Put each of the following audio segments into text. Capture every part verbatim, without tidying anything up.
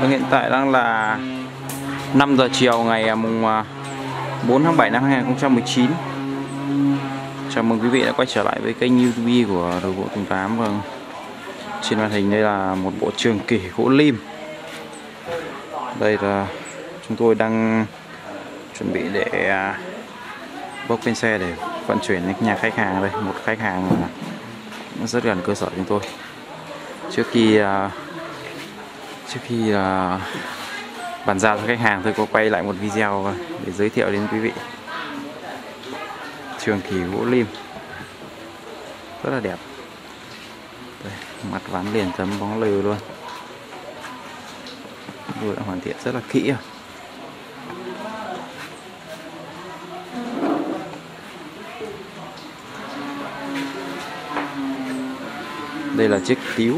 Vâng, hiện tại đang là năm giờ chiều ngày mùng bốn tháng bảy năm hai nghìn không trăm mười chín. Chào mừng quý vị đã quay trở lại với kênh YouTube của Đồ Gỗ Tùng Tám. Vâng, trên màn hình đây là một bộ trường kỷ gỗ lim. Đây là chúng tôi đang chuẩn bị để bốc lên xe để vận chuyển đến nhà khách hàng. Đây, một khách hàng rất gần cơ sở chúng tôi. Trước khi trước khi bàn giao cho khách hàng, tôi có quay lại một video để giới thiệu đến quý vị trường kỷ gỗ lim rất là đẹp. Đây, mặt ván liền tấm bóng lừ luôn, tôi đã hoàn thiện rất là kỹ rồi. Đây là chiếc tíu.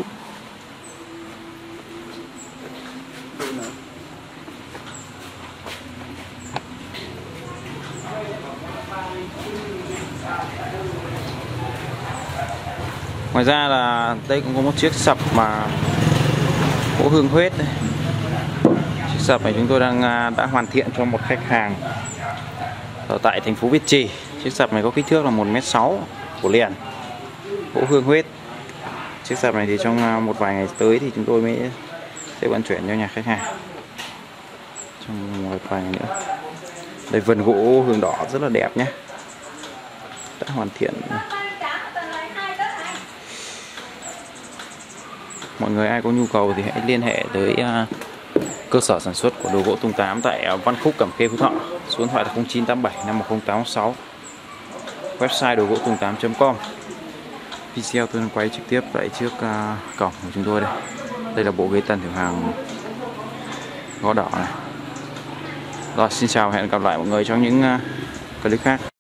Ngoài ra là đây cũng có một chiếc sập mà gỗ hương huyết đây. Chiếc sập này chúng tôi đang đã hoàn thiện cho một khách hàng ở tại thành phố Việt Trì. Chiếc sập này có kích thước là một mét sáu của liền, gỗ hương huyết. Chiếc sập này thì trong một vài ngày tới thì chúng tôi mới sẽ vận chuyển cho nhà khách hàng trong một vài ngày nữa. Đây, vân gỗ hương đỏ rất là đẹp nhé, đã hoàn thiện. Mọi người ai có nhu cầu thì hãy liên hệ tới uh, cơ sở sản xuất của Đồ Gỗ Tùng Tám tại uh, Văn Khúc, Cẩm Khê, Phú Thọ. Số điện thoại là không chín tám bảy năm một không tám sáu. Website đồ gỗ tùng tám chấm com. Video tôi đang quay trực tiếp tại trước uh, cổng của chúng tôi đây. Đây là bộ ghế tần thử hàng gỗ đỏ này. Rồi, xin chào, hẹn gặp lại mọi người trong những uh, clip khác.